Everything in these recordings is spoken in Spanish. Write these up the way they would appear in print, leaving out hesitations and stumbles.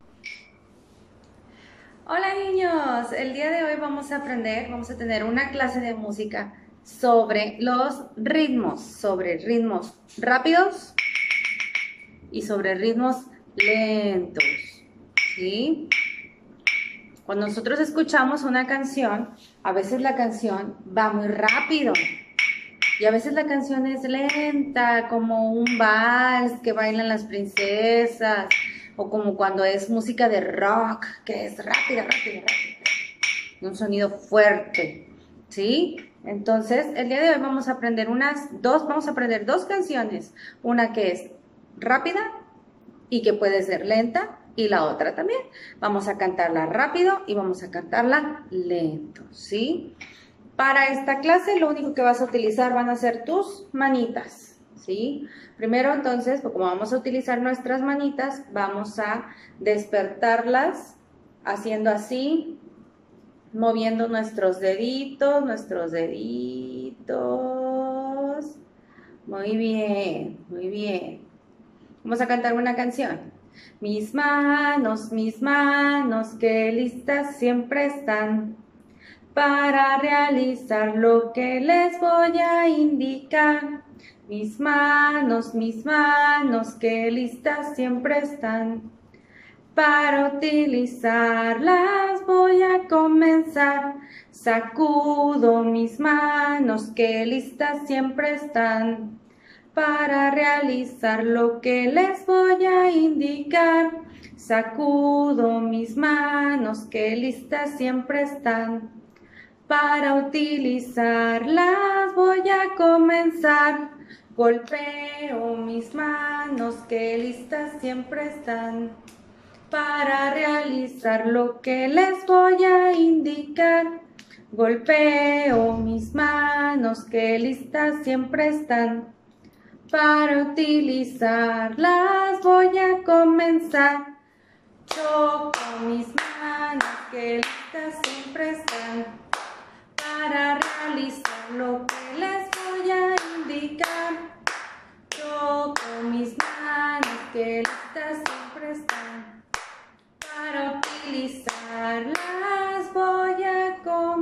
Hola niños, el día de hoy vamos a tener una clase de música sobre los ritmos, sobre ritmos rápidos y sobre ritmos lentos, ¿sí? Cuando nosotros escuchamos una canción, a veces la canción va muy rápido y a veces la canción es lenta, como un vals que bailan las princesas, o como cuando es música de rock, que es rápida, un sonido fuerte, ¿sí? Entonces, el día de hoy vamos a aprender dos canciones, una que es rápida y que puede ser lenta, y la otra también. Vamos a cantarla rápido y vamos a cantarla lento, ¿sí? Para esta clase lo único que vas a utilizar van a ser tus manitas, ¿sí? Primero entonces, como vamos a utilizar nuestras manitas, vamos a despertarlas haciendo así, moviendo nuestros deditos, Muy bien, muy bien. Vamos a cantar una canción. Mis manos, que listas siempre están para realizar lo que les voy a indicar. Mis manos, que listas siempre están. Para utilizarlas voy a comenzar. Sacudo mis manos, que listas siempre están. Para realizar lo que les voy a indicar. Sacudo mis manos, que listas siempre están. Para utilizarlas voy a comenzar. Golpeo mis manos, que listas siempre están. Para realizar lo que les voy a indicar. Golpeo mis manos, que listas siempre están. Para utilizarlas voy a comenzar. Choco mis manos, que listas siempre están. Para realizar lo que les voy a indicar. Choco mis manos, que listas siempre están. Para utilizarlas voy a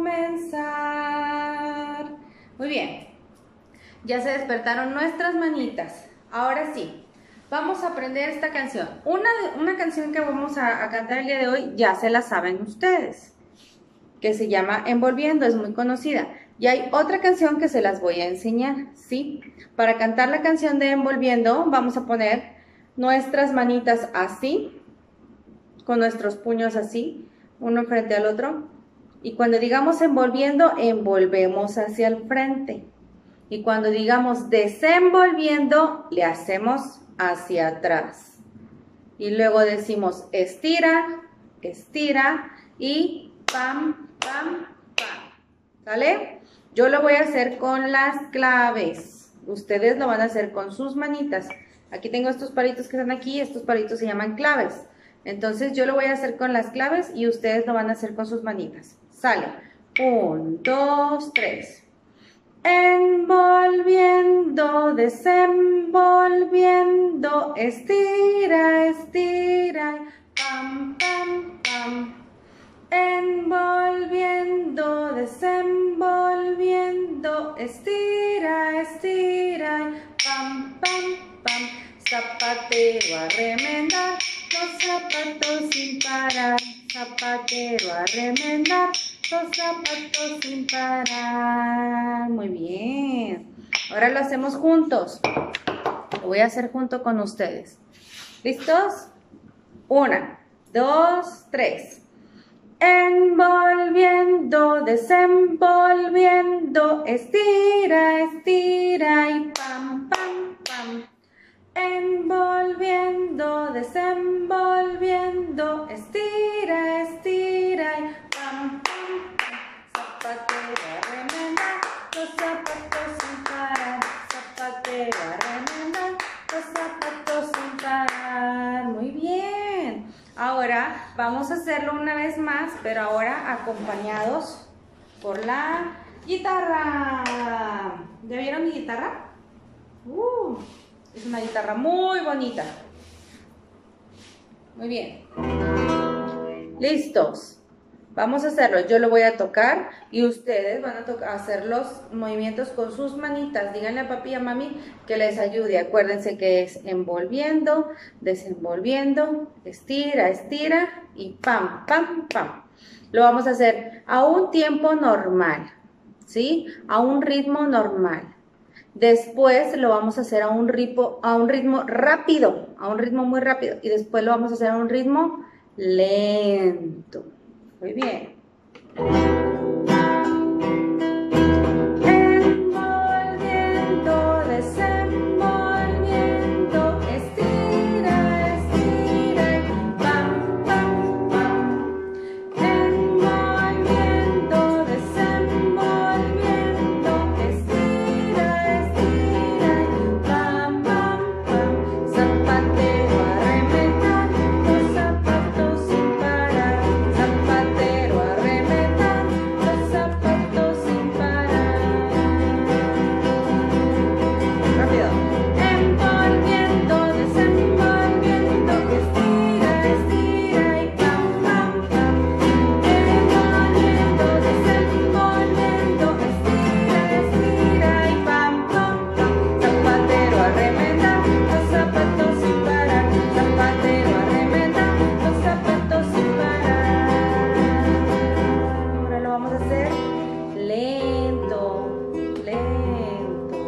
comenzar. Muy bien, ya se despertaron nuestras manitas. Ahora sí, vamos a aprender esta canción. Una canción que vamos a cantar el día de hoy, ya se la saben ustedes, que se llama Envolviendo, es muy conocida. Y hay otra canción que se las voy a enseñar, ¿sí? Para cantar la canción de Envolviendo, vamos a poner nuestras manitas así, con nuestros puños así, uno frente al otro. Y cuando digamos envolviendo, envolvemos hacia el frente. Y cuando digamos desenvolviendo, le hacemos hacia atrás. Y luego decimos estira, estira y pam, pam, pam. ¿Sale? Yo lo voy a hacer con las claves. Ustedes lo van a hacer con sus manitas. Aquí tengo estos palitos que están aquí, estos palitos se llaman claves. Entonces yo lo voy a hacer con las claves y ustedes lo van a hacer con sus manitas. Sale. 1, 2, 3. Envolviendo, desenvolviendo, estira, estira, pam, pam, pam. Envolviendo, desenvolviendo, estira, estira, pam, pam, pam. Zapatero a remendar los zapatos sin parar. Zapatero a remendar los zapatos sin parar. Muy bien. Ahora lo hacemos juntos. Lo voy a hacer junto con ustedes. ¿Listos? 1, 2, 3. Envolviendo, desenvolviendo, estira, estira y pam, pam, pam. Envolviendo, desenvolviendo, estira, estira y pam, pam, pam. Zapatero a remendar los zapatos sin parar. Zapatero a remendar los zapatos sin parar. Muy bien. Ahora vamos a hacerlo una vez más, pero ahora acompañados por la guitarra. ¿Ya vieron mi guitarra? Es una guitarra muy bonita. Muy bien. ¿Listos? Vamos a hacerlo. Yo lo voy a tocar y ustedes van a hacer los movimientos con sus manitas. Díganle a papi y a mami que les ayude. Acuérdense que es envolviendo, desenvolviendo, estira, estira y pam, pam, pam. Lo vamos a hacer a un tiempo normal, ¿sí? A un ritmo normal. Después lo vamos a hacer a un ritmo rápido, a un ritmo muy rápido. Y después lo vamos a hacer a un ritmo lento. Muy bien. Envolviendo, desenvolviendo, estira, estira y pam, pam, pam. Envolviendo, desenvolviendo, estira, estira y pam, pam, pam. Zapatero arremedar los zapatos sin parar. Zapatero arremedar los zapatos sin parar. Rápido. Envolviendo, desenvolviendo, estira, estira y pam, pam, pam. Envolviendo, desenvolviendo, estira, estira y pam, pam, pam. Zapatero arremedar los zapatos sin parar. Zapatero arremedar los zapatos sin parar. Ahora lo vamos a hacer lento, lento.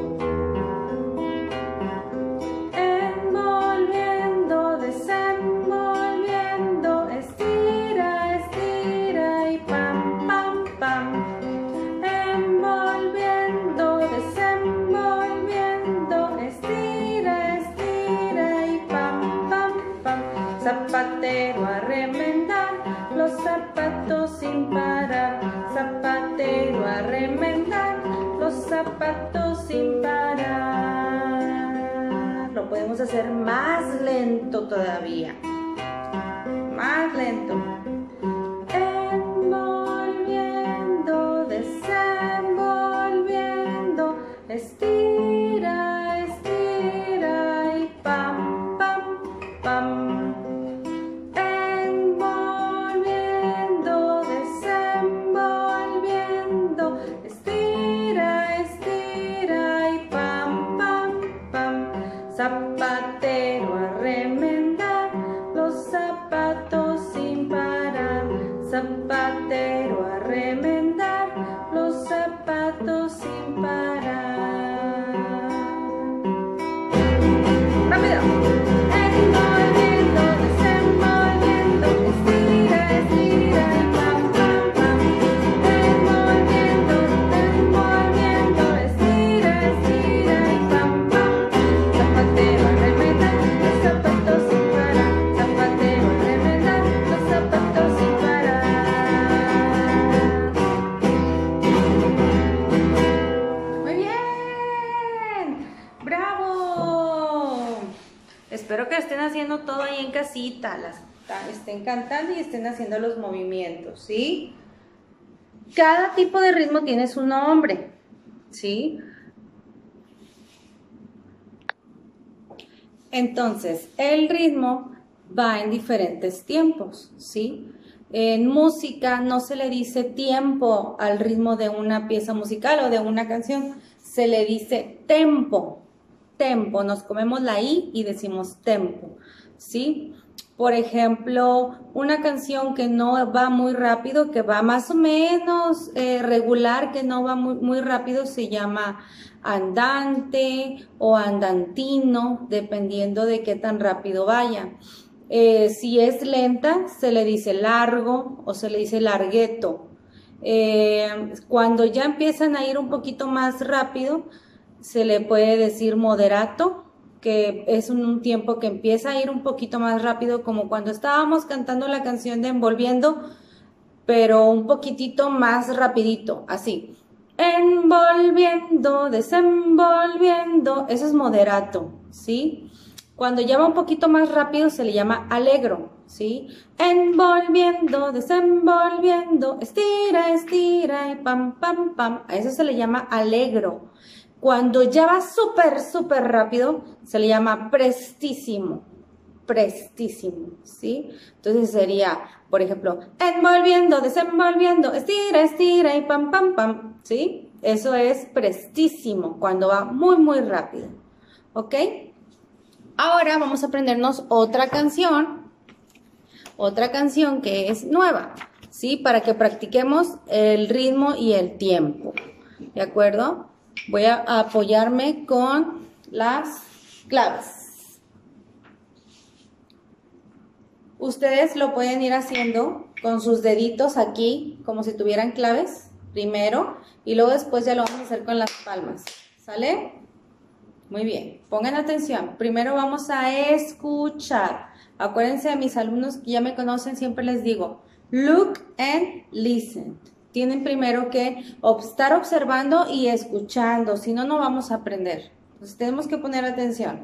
Envolviendo, desenvolviendo, estira, estira y pam, pam, pam. Envolviendo, desenvolviendo, estira, estira y pam, pam, pam. Zapatero arremedar los zapatos sin parar. Zapatero arremedar los zapatos sin parar. Lo podemos hacer más lento todavía. Más lento. Envolviendo, desenvolviendo, estira, estira y pam, pam, pam. Envolviendo, desenvolviendo, estira, estira y pam, pam, pam. Zapatero arremedar los zapatos sin parar. Zapatero arremedar los zapatos sin parar. ¡Rápido! Envolviendo, desenvolviendo, estira, estira y pam, pam, pam. Envolviendo, desenvolviendo, estira, estira y pam, pam. Zapatero arremedar los zapatos sin parar. Zapatero arremedar los zapatos sin parar. Muy bien. ¡Bravo! Espero que estén haciendo todo ahí en casita, estén cantando y estén haciendo los movimientos, ¿sí? Cada tipo de ritmo tiene su nombre, ¿sí? Entonces, el ritmo va en diferentes tiempos, ¿sí? En música no se le dice tiempo al ritmo de una pieza musical o de una canción, se le dice tempo. Tempo, nos comemos la I y decimos tempo, ¿sí? Por ejemplo, una canción que no va muy rápido, que va más o menos regular, que no va muy rápido, se llama andante o andantino, dependiendo de qué tan rápido vaya. Si es lenta, se le dice largo o se le dice largueto. Cuando ya empiezan a ir un poquito más rápido, se le puede decir moderato, que es un tiempo que empieza a ir un poquito más rápido, como cuando estábamos cantando la canción de Envolviendo, pero un poquitito más rapidito, así. Envolviendo, desenvolviendo, eso es moderato, ¿sí? Cuando ya va un poquito más rápido se le llama alegro, ¿sí? Envolviendo, desenvolviendo, estira, estira y pam, pam, pam, a eso se le llama alegro. Cuando ya va súper rápido, se le llama prestísimo. prestísimo, ¿sí? Entonces sería, por ejemplo, envolviendo, desenvolviendo, estira, estira y pam, pam, pam, ¿sí? Eso es prestísimo, cuando va muy, muy rápido, ¿ok? Ahora vamos a aprendernos otra canción que es nueva, ¿sí? Para que practiquemos el ritmo y el tiempo, ¿de acuerdo? Voy a apoyarme con las claves. Ustedes lo pueden ir haciendo con sus deditos aquí, como si tuvieran claves, primero, y luego después ya lo vamos a hacer con las palmas, ¿sale? Muy bien, pongan atención. Primero vamos a escuchar. Acuérdense de mis alumnos que ya me conocen, siempre les digo, look and listen. Tienen primero que estar observando y escuchando, si no, no vamos a aprender. Entonces tenemos que poner atención.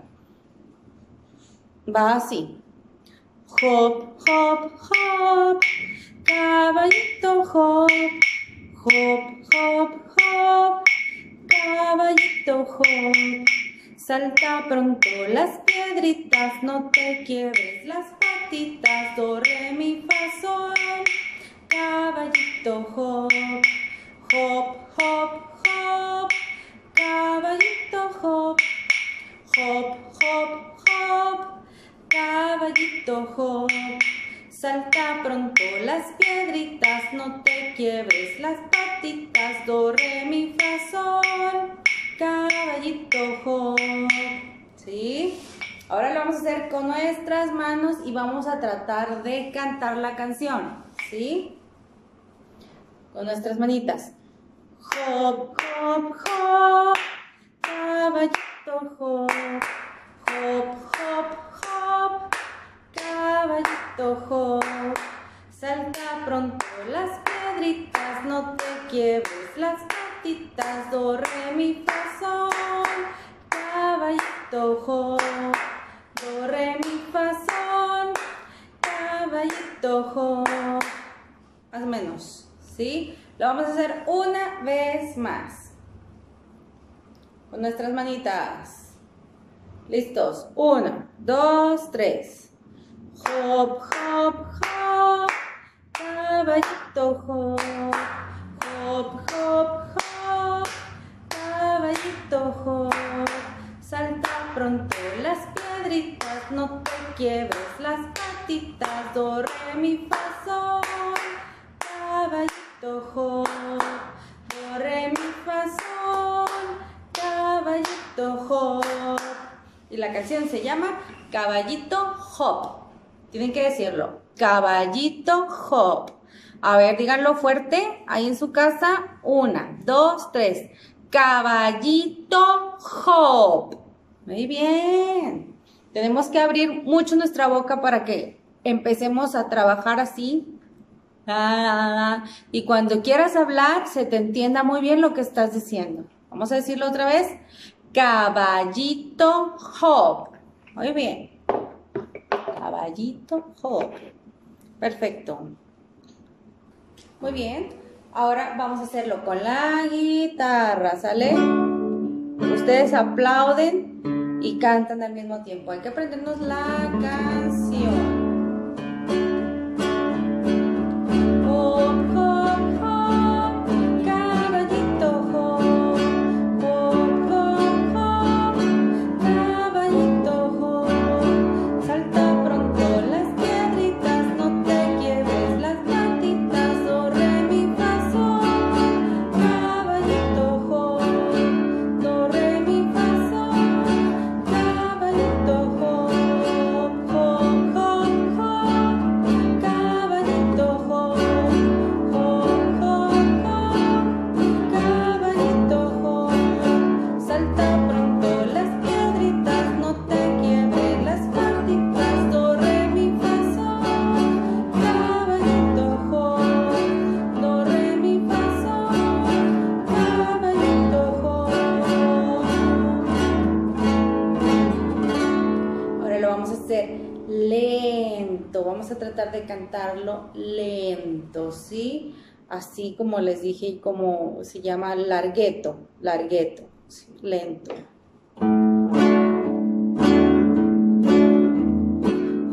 Va así. Hop, hop, hop, caballito hop, hop, hop, hop, caballito hop. Salta pronto las piedritas, no te quiebres las patitas, do, re, mi, fa, sol. Caballito hop, hop, hop, hop, caballito hop, hop, hop, hop, caballito hop. Salta pronto las piedritas, no te quiebres las patitas, do, re, mi, fa, sol. Caballito hop, ¿sí? Ahora lo vamos a hacer con nuestras manos y vamos a tratar de cantar la canción, ¿sí? Con nuestras manitas. Hop, hop, hop, caballito hop, hop, hop, hop, caballito hop. Salta pronto las piedritas, no te quiebres las patitas, do, re, mi, fa, sol. Caballito hop, do, re, mi, fa, sol. Caballito hop. Más o menos, ¿sí? Lo vamos a hacer una vez más. Con nuestras manitas. ¿Listos? 1, 2, 3. Hop, hop, hop. Caballito hop. Hop, hop, hop. Caballito hop. Salta pronto las piedritas, no te quiebres las patitas, do, re, mi, fa, sol. Caballito hop, do, re, mi, fa, sol. Caballito hop. Y la canción se llama Caballito Hop. Tienen que decirlo, Caballito Hop. A ver, díganlo fuerte, ahí en su casa. 1, 2, 3. Caballito Hop. Muy bien. Tenemos que abrir mucho nuestra boca para que empecemos a trabajar así. Y cuando quieras hablar, se te entienda muy bien lo que estás diciendo. Vamos a decirlo otra vez. Caballito Hop. Muy bien. Caballito Hop. Perfecto. Muy bien. Ahora vamos a hacerlo con la guitarra, ¿sale? Ustedes aplauden y cantan al mismo tiempo. Hay que aprendernos la canción. Lento, vamos a tratar de cantarlo lento, ¿sí? Así como les dije, como se llama largueto, ¿sí? Lento.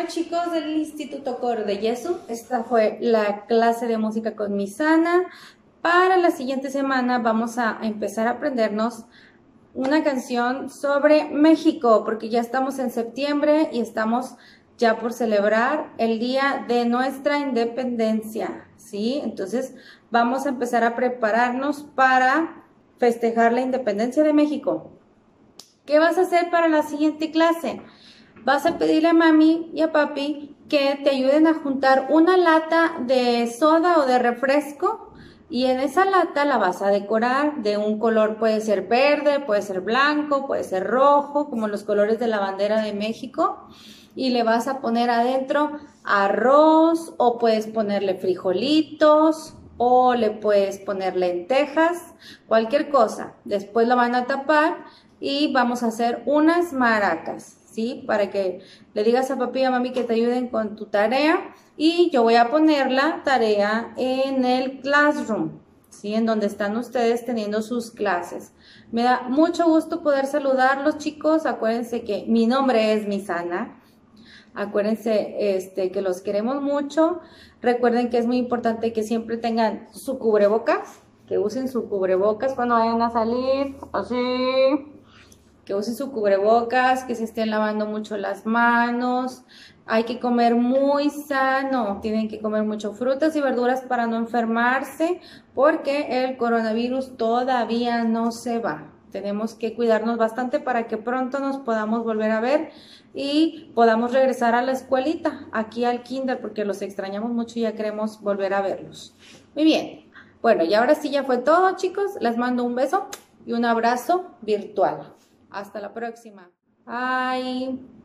Bueno, chicos del Instituto Coro de Yesu, esta fue la clase de música con Misana. Para la siguiente semana vamos a empezar a aprendernos una canción sobre México, porque ya estamos en septiembre y estamos ya por celebrar el día de nuestra independencia, ¿sí? Entonces vamos a empezar a prepararnos para festejar la independencia de México. ¿Qué vas a hacer para la siguiente clase? Vas a pedirle a mami y a papi que te ayuden a juntar una lata de soda o de refresco y en esa lata la vas a decorar de un color, puede ser verde, puede ser blanco, puede ser rojo, como los colores de la bandera de México, y le vas a poner adentro arroz o puedes ponerle frijolitos o le puedes poner lentejas, cualquier cosa. Después lo van a tapar y vamos a hacer unas maracas, ¿sí? Para que le digas a papi y a mami que te ayuden con tu tarea y yo voy a poner la tarea en el Classroom, ¿sí? En donde están ustedes teniendo sus clases. Me da mucho gusto poder saludarlos, chicos. Acuérdense que mi nombre es Misana. Acuérdense que los queremos mucho. Recuerden que es muy importante que siempre tengan su cubrebocas, que usen su cubrebocas cuando vayan a salir, así. Que usen su cubrebocas, que se estén lavando mucho las manos. Hay que comer muy sano, tienen que comer mucho frutas y verduras para no enfermarse, porque el coronavirus todavía no se va. Tenemos que cuidarnos bastante para que pronto nos podamos volver a ver y podamos regresar a la escuelita, aquí al kinder, porque los extrañamos mucho y ya queremos volver a verlos. Muy bien, bueno, y ahora sí ya fue todo, chicos. Les mando un beso y un abrazo virtual. Hasta la próxima. Bye.